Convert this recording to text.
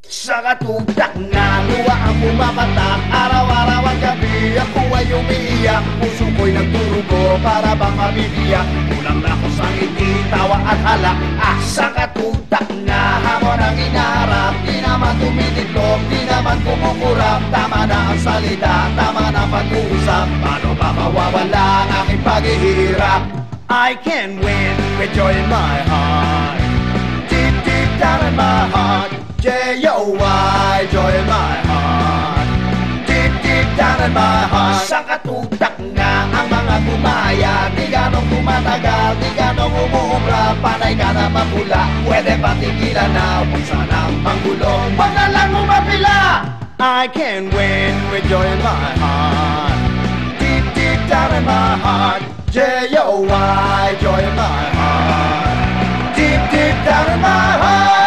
Sa katutak na luwa ang pumapatak, araw-araw at gabi ako ay umiiyak. Puso ko'y nagturugo para bang mabibiyak. Kulang na ako sa ngiti, tawa at halak. Sa katutak na hamon ang inaharap, di naman tumitiklop, di naman kumukurap. Tama na ang salita, tama na pag-uusap. Paano ba mawawala ang aking paghihirap? I can win with joy in my heart, deep, deep down in my heart. J-O-Y, joy in my heart, deep, deep down in my heart. Sa katutak nga ang mga gumaya, di ganong tumatagal, di ganong umuubra. Panay ka na mapula, pwede ba tigilan na? Huwag sanang panggulong, wag na lang umapila. I can win with joy in my heart, deep, deep down in my heart. J-O-Y, joy in my heart, deep, deep down in my heart.